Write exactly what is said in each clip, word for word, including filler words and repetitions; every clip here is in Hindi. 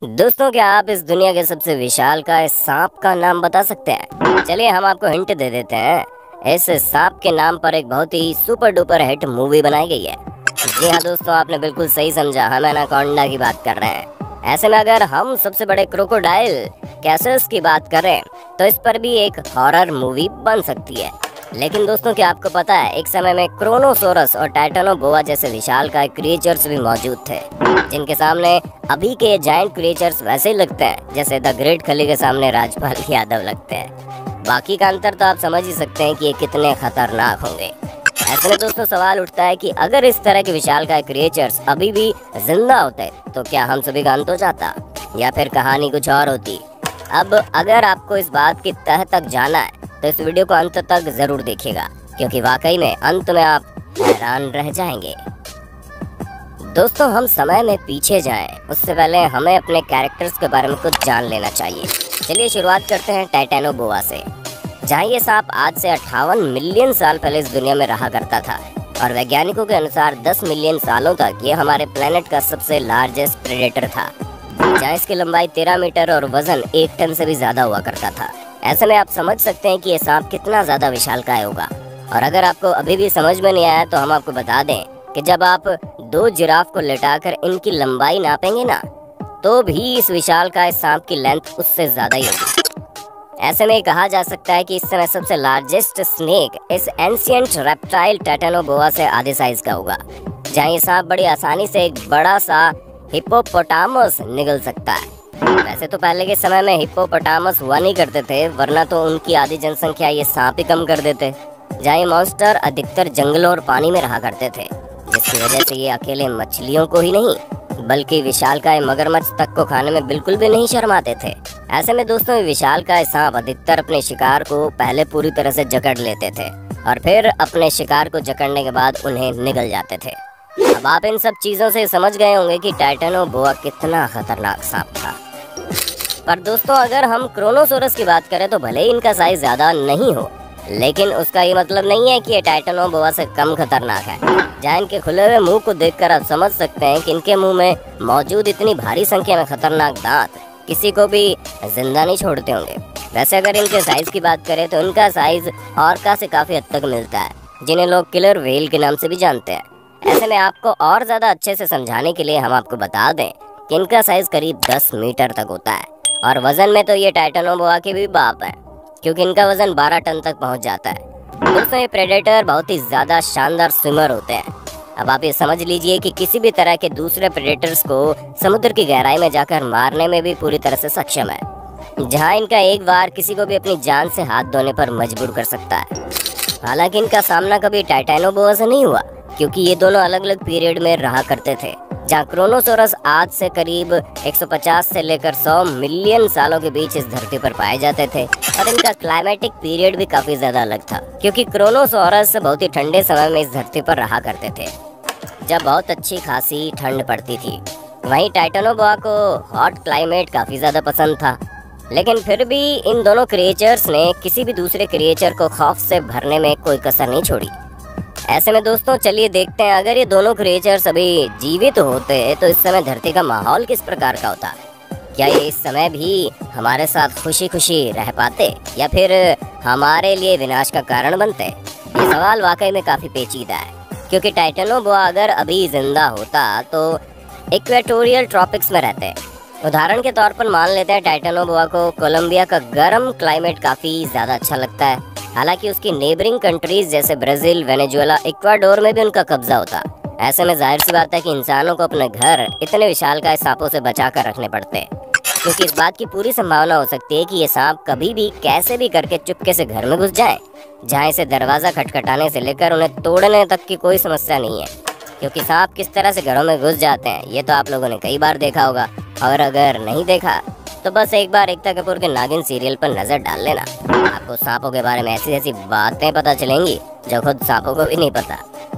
दोस्तों, क्या आप इस दुनिया के सबसे विशालकाय सांप का नाम बता सकते हैं? चलिए हम आपको हिंट दे देते हैं। इस सांप के नाम पर एक बहुत ही सुपर डुपर हिट मूवी बनाई गई है। जी हाँ दोस्तों, आपने बिल्कुल सही समझा, हम एनाकोंडा की बात कर रहे हैं। ऐसे में अगर हम सबसे बड़े क्रोकोडाइल कैसस की बात करें तो इस पर भी एक हॉरर मूवी बन सकती है। लेकिन दोस्तों, क्या आपको पता है एक समय में क्रोनोसोरस और टाइटेनोबोआ जैसे विशालकाय क्रिएचर्स भी मौजूद थे, जिनके सामने अभी के जायंट क्रिएचर्स वैसे ही लगते हैं जैसे द ग्रेट खली के सामने राजपाल यादव लगते हैं। बाकी का अंतर तो आप समझ ही सकते हैं कि ये कितने खतरनाक होंगे। ऐसे में दोस्तों सवाल उठता है कि अगर इस तरह के विशालकाय क्रिएचर्स अभी भी जिंदा होते तो क्या हम सभी का अंत हो जाता या फिर कहानी कुछ और होती। अब अगर आपको इस बात की तह तक जाना है तो इस वीडियो को अंत तक जरूर देखिएगा, क्योंकि वाकई में अंत में आप हैरान रह जाएंगे। दोस्तों, हम समय में पीछे जाएं उससे पहले हमें अपने कैरेक्टर्स के बारे में कुछ जान लेना चाहिए। चलिए शुरुआत करते हैं टाइटेनोबोआ से, जहाँ ये सांप आज से अट्ठावन मिलियन साल पहले इस दुनिया में रहा करता था और वैज्ञानिकों के अनुसार दस मिलियन सालों तक ये हमारे प्लेनेट का सबसे लार्जेस्ट प्रेडेटर था, जहाँ इसकी लंबाई तेरह मीटर और वजन एक टन से भी ज्यादा हुआ करता था। ऐसे में आप समझ सकते हैं कि ये सांप कितना ज्यादा विशालकाय होगा। और अगर आपको अभी भी समझ में नहीं आया तो हम आपको बता दें कि जब आप दो जिराफ को लेटाकर इनकी लंबाई नापेंगे ना, तो भी इस विशालकाय सांप की लेंथ उससे ज्यादा ही होगी। ऐसे में कहा जा सकता है कि इस समय सबसे लार्जेस्ट स्नेक इस एंशिएंट रेप्टाइल टाइटेनोबोआ से आधे साइज का होगा, जहाँ ये सांप बड़ी आसानी से एक बड़ा सा हिप्पोपोटामस निगल सकता है। वैसे तो पहले के समय में हिप्पोपोटामस हुआ नहीं करते थे, वरना तो उनकी आधी जनसंख्या ये सांप ही कम कर देते। जहाँ ये मॉन्स्टर अधिकतर जंगलों और पानी में रहा करते थे, जिसकी वजह से ये अकेले मछलियों को ही नहीं बल्कि विशालकाय मगरमच्छ तक को खाने में बिल्कुल भी नहीं शर्माते थे। ऐसे में दोस्तों, विशालकाय सांप अधिकतर अपने शिकार को पहले पूरी तरह से जकड़ लेते थे और फिर अपने शिकार को जकड़ने के बाद उन्हें निगल जाते थे। अब आप इन सब चीजों से समझ गए होंगे कि टाइटेनोबोआ कितना खतरनाक सांप था। पर दोस्तों, अगर हम क्रोनोसोरस की बात करें तो भले ही इनका साइज ज्यादा नहीं हो, लेकिन उसका ये मतलब नहीं है कि ये टाइटेनोबोआ से कम खतरनाक है। जहाँ इनके खुले हुए मुंह को देखकर आप समझ सकते हैं कि इनके मुंह में मौजूद इतनी भारी संख्या में खतरनाक दांत किसी को भी जिंदा नहीं छोड़ते होंगे। वैसे अगर इनके साइज की बात करें तो इनका साइज ऑर्का से काफी हद तक मिलता है, जिन्हें लोग किलर व्हेल के नाम से भी जानते हैं। ऐसे में आपको और ज्यादा अच्छे से समझाने के लिए हम आपको बता दें कि इनका साइज करीब दस मीटर तक होता है और वजन में तो ये टाइटेनोबोआ के भी बाप है, क्योंकि इनका वजन बारह टन तक पहुंच जाता है। दोस्तों, ये प्रेडेटर बहुत ही ज्यादा शानदार स्विमर होते हैं। अब आप ये समझ लीजिए कि किसी भी तरह के दूसरे प्रेडेटर्स को समुद्र की गहराई में जाकर मारने में भी पूरी तरह से सक्षम है, जहां इनका एक बार किसी को भी अपनी जान से हाथ धोने पर मजबूर कर सकता है। हालांकि इनका सामना कभी टाइटेनोबोआ से नहीं हुआ, क्योंकि ये दोनों अलग अलग पीरियड में रहा करते थे। जहाँ क्रोनोसोरस आज से करीब एक सौ पचास से लेकर सौ मिलियन सालों के बीच इस धरती पर पाए जाते थे और इनका क्लाइमेटिक पीरियड भी काफी ज्यादा अलग था, क्योंकि क्रोनोसोरस बहुत ही ठंडे समय में इस धरती पर रहा करते थे, जब बहुत अच्छी खासी ठंड पड़ती थी। वहीं टाइटेनोबोआ को हॉट क्लाइमेट काफी ज्यादा पसंद था, लेकिन फिर भी इन दोनों क्रिएचर्स ने किसी भी दूसरे क्रिएचर को खौफ से भरने में कोई कसर नहीं छोड़ी। ऐसे में दोस्तों, चलिए देखते हैं अगर ये दोनों क्रिएचर्स अभी जीवित होते तो इस समय धरती का माहौल किस प्रकार का होता। क्या ये इस समय भी हमारे साथ खुशी खुशी रह पाते या फिर हमारे लिए विनाश का कारण बनते? ये सवाल वाकई में काफी पेचीदा है, क्योंकि टाइटेनोबोआ अगर अभी जिंदा होता तो इक्वेटोरियल ट्रॉपिक्स में रहते। उदाहरण के तौर पर मान लेते हैं टाइटेनोबोआ को कोलंबिया का गर्म क्लाइमेट काफी ज्यादा अच्छा लगता है। हालांकि उसकी नेबरिंग कंट्रीज जैसे ब्राजील, वेनेजुएला, इक्वाडोर में भी उनका कब्जा होता। ऐसे में जाहिर सी बात है कि इंसानों को अपने घर इतने विशालकाय सांपों से बचाकर रखने पड़ते हैं, क्योंकि इस बात की पूरी संभावना हो सकती है कि ये सांप कभी भी कैसे भी करके चुपके से घर में घुस जाए, जहाँ इसे दरवाजा खटखटाने से लेकर उन्हें तोड़ने तक की कोई समस्या नहीं है। क्योंकि सांप किस तरह से घरों में घुस जाते हैं ये तो आप लोगों ने कई बार देखा होगा, और अगर नहीं देखा तो बस एक बार एकता कपूर के नागिन सीरियल पर नजर डाल लेना। आपको सांपों के बारे में ऐसी ऐसी बातें पता चलेंगी जो खुद सांपों को भी नहीं पता।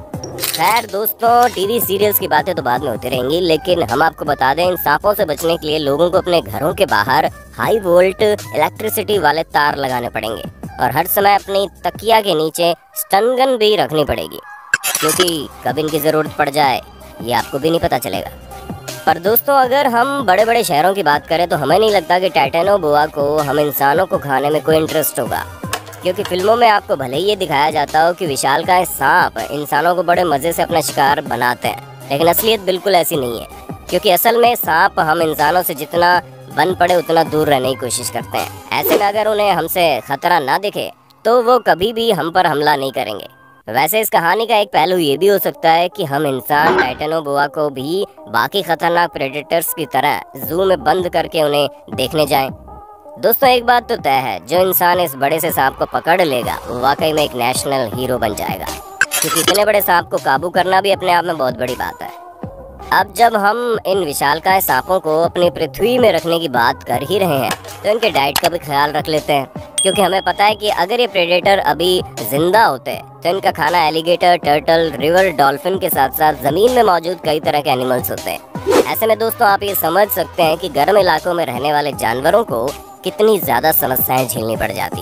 खैर दोस्तों, टीवी सीरियल्स की बातें तो बाद में होती रहेंगी, लेकिन हम आपको बता दें इन सांपों से बचने के लिए लोगों को अपने घरों के बाहर हाई वोल्ट इलेक्ट्रिसिटी वाले तार लगाने पड़ेंगे और हर समय अपनी तकिया के नीचे स्टन गन भी रखनी पड़ेगी, क्योंकि कब इनकी जरूरत पड़ जाए ये आपको भी नहीं पता चलेगा। पर दोस्तों अगर हम बड़े बड़े शहरों की बात करें तो हमें नहीं लगता कि टाइटेनोबोआ को हम इंसानों को खाने में कोई इंटरेस्ट होगा, क्योंकि फिल्मों में आपको भले ही ये दिखाया जाता हो कि विशालकाय सांप इंसानों को बड़े मज़े से अपना शिकार बनाते हैं, लेकिन असलियत बिल्कुल ऐसी नहीं है। क्योंकि असल में सांप हम इंसानों से जितना बन पड़े उतना दूर रहने की कोशिश करते हैं। ऐसे में अगर उन्हें हमसे खतरा ना दिखे तो वो कभी भी हम पर हमला नहीं करेंगे। वैसे इस कहानी का एक पहलू ये भी हो सकता है कि हम इंसान टाइटेनोबोआ को भी बाकी खतरनाक प्रेडेटर्स की तरह जू में बंद करके उन्हें देखने जाएं। दोस्तों एक बात तो तय है, जो इंसान इस बड़े से सांप को पकड़ लेगा वो वाकई में एक नेशनल हीरो बन जाएगा, क्योंकि इतने बड़े सांप को काबू करना भी अपने आप में बहुत बड़ी बात है। अब जब हम इन विशालकाय सांपों को अपनी पृथ्वी में रखने की बात कर ही रहे हैं तो इनके डाइट का भी ख्याल रख लेते हैं, क्योंकि हमें पता है कि अगर ये प्रेडेटर अभी जिंदा होते तो इनका खाना एलिगेटर, टर्टल, रिवर डॉल्फिन के साथ साथ जमीन में मौजूद कई तरह के एनिमल्स होते हैं। ऐसे में दोस्तों आप ये समझ सकते हैं कि गर्म इलाकों में रहने वाले जानवरों को कितनी ज्यादा समस्याएं झेलनी पड़ जाती।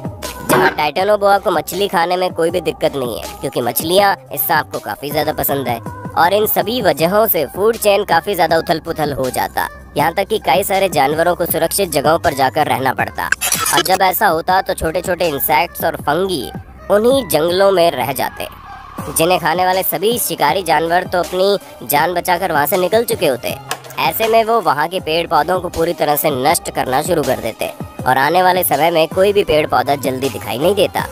जहाँ टाइटेनोबोआ को मछली खाने में कोई भी दिक्कत नहीं है, क्योंकि मछलियाँ इस सांप को काफी ज्यादा पसंद है, और इन सभी वजहों से फूड चेन काफी ज्यादा उथल पुथल हो जाता, यहाँ तक कि कई सारे जानवरों को सुरक्षित जगहों पर जाकर रहना पड़ता। और जब ऐसा होता तो छोटे छोटे इंसेक्ट्स और फंगी उन्हीं जंगलों में रह जाते, जिन्हें खाने वाले सभी शिकारी जानवर तो अपनी जान बचाकर वहाँ से निकल चुके होते। ऐसे में वो वहाँ के पेड़ पौधों को पूरी तरह से नष्ट करना शुरू कर देते, और आने वाले समय में कोई भी पेड़ पौधा जल्दी दिखाई नहीं देता।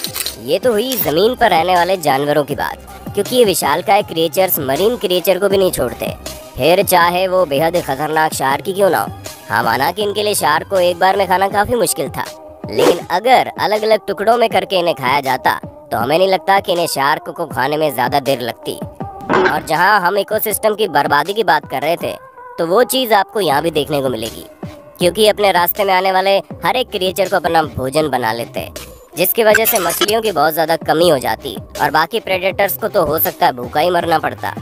ये तो हुई जमीन पर रहने वाले जानवरों की बात, क्योंकि ये विशालकाय क्रिएचर्स मरीन क्रिएचर को भी नहीं छोड़ते, फिर चाहे वो बेहद खतरनाक शार्क ही क्यों ना हो। हाँ माना कि इनके लिए शार्क को एक बार में खाना काफी मुश्किल था, लेकिन अगर अलग अलग टुकड़ों में करके इन्हें खाया जाता तो हमें नहीं लगता कि इन्हें शार्क को खाने में ज्यादा देर लगती। और जहाँ हम इकोसिस्टम की बर्बादी की बात कर रहे थे तो वो चीज आपको यहाँ भी देखने को मिलेगी, क्योंकि अपने रास्ते में आने वाले हर एक क्रिएचर को अपना भोजन बना लेते हैं, जिसकी वजह से मछलियों की बहुत ज्यादा कमी हो जाती और बाकी प्रेडेटर्स को तो हो सकता है भूखा ही मरना पड़ता।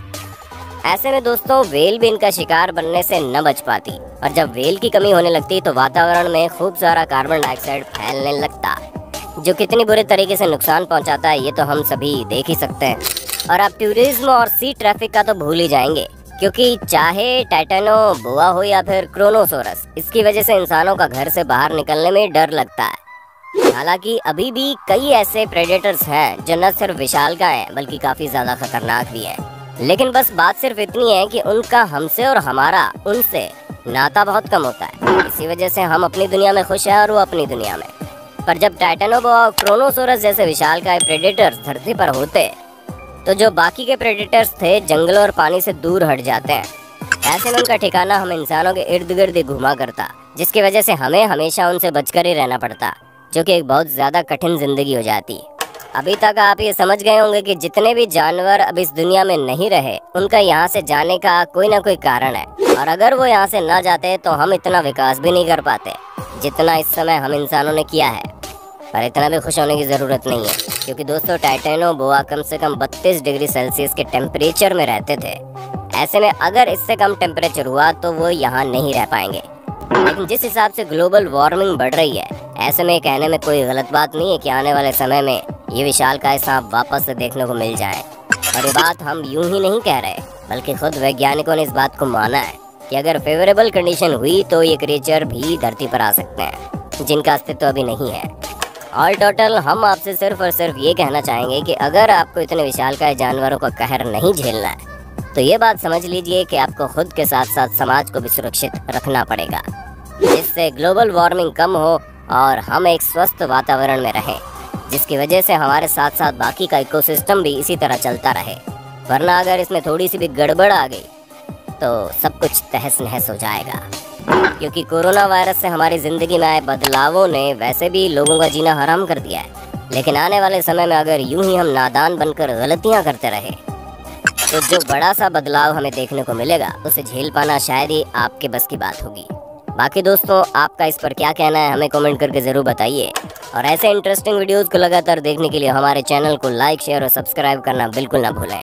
ऐसे में दोस्तों व्हेल भी इनका शिकार बनने से न बच पाती, और जब व्हेल की कमी होने लगती तो वातावरण में खूब सारा कार्बन डाइऑक्साइड फैलने लगता, जो कितनी बुरे तरीके से नुकसान पहुंचाता है ये तो हम सभी देख ही सकते हैं। और अब टूरिज्म और सी ट्रैफिक का तो भूल ही जाएंगे, क्योंकि चाहे टाइटेनोबोआ हो या फिर क्रोनोसोरस, इसकी वजह से इंसानों का घर से बाहर निकलने में डर लगता है। हालांकि अभी भी कई ऐसे प्रेडेटर्स हैं जो न सिर्फ विशालकाय हैं बल्कि काफी ज्यादा खतरनाक भी हैं, लेकिन बस बात सिर्फ इतनी है कि उनका हमसे और हमारा उनसे नाता बहुत कम होता है। इसी वजह से हम अपनी दुनिया में खुश हैं और वो अपनी दुनिया में। पर जब टाइटेनोबोआ और क्रोनोसोरस जैसे विशालकाय प्रेडेटर्स धरती पर होते तो जो बाकी के प्रेडेटर्स थे जंगलों और पानी से दूर हट जाते हैं। ऐसे में उनका ठिकाना हम इंसानों के इर्द गिर्द घुमा करता, जिसकी वजह से हमें हमेशा उनसे बचकर ही रहना पड़ता, जो कि एक बहुत ज्यादा कठिन जिंदगी हो जाती। अभी तक आप ये समझ गए होंगे कि जितने भी जानवर अब इस दुनिया में नहीं रहे उनका यहाँ से जाने का कोई ना कोई कारण है, और अगर वो यहाँ से ना जाते तो हम इतना विकास भी नहीं कर पाते जितना इस समय हम इंसानों ने किया है। पर इतना भी खुश होने की ज़रूरत नहीं है, क्योंकि दोस्तों टाइटेनोबोआ कम से कम बत्तीस डिग्री सेल्सियस के टेम्परेचर में रहते थे। ऐसे में अगर इससे कम टेम्परेचर हुआ तो वो यहाँ नहीं रह पाएंगे। लेकिन जिस हिसाब से ग्लोबल वार्मिंग बढ़ रही है, ऐसे में कहने में कोई गलत बात नहीं है कि आने वाले समय में ये विशालकाय सांप वापस से देखने को मिल जाए। और ये बात हम यूं ही नहीं कह रहे, बल्कि खुद वैज्ञानिकों ने इस बात को माना है कि अगर फेवरेबल कंडीशन हुई तो ये क्रिएचर भी धरती पर आ सकते हैं, जिनका अस्तित्व अभी नहीं है। ऑल टोटल हम आपसे सिर्फ और सिर्फ ये कहना चाहेंगे कि अगर आपको इतने विशालकाय जानवरों का कहर नहीं झेलना है तो ये बात समझ लीजिए कि आपको खुद के साथ साथ समाज को भी सुरक्षित रखना पड़ेगा, जिससे ग्लोबल वार्मिंग कम हो और हम एक स्वस्थ वातावरण में रहें, जिसकी वजह से हमारे साथ साथ बाकी का इकोसिस्टम भी इसी तरह चलता रहे। वरना अगर इसमें थोड़ी सी भी गड़बड़ आ गई तो सब कुछ तहस नहस हो जाएगा। क्योंकि कोरोना वायरस से हमारी ज़िंदगी में आए बदलावों ने वैसे भी लोगों का जीना हराम कर दिया है, लेकिन आने वाले समय में अगर यूं ही हम नादान बनकर गलतियां करते रहे तो जो बड़ा सा बदलाव हमें देखने को मिलेगा उसे झेल पाना शायद ही आपके बस की बात होगी। बाकी दोस्तों आपका इस पर क्या कहना है हमें कमेंट करके ज़रूर बताइए, और ऐसे इंटरेस्टिंग वीडियोज़ को लगातार देखने के लिए हमारे चैनल को लाइक, शेयर और सब्सक्राइब करना बिल्कुल ना भूलें।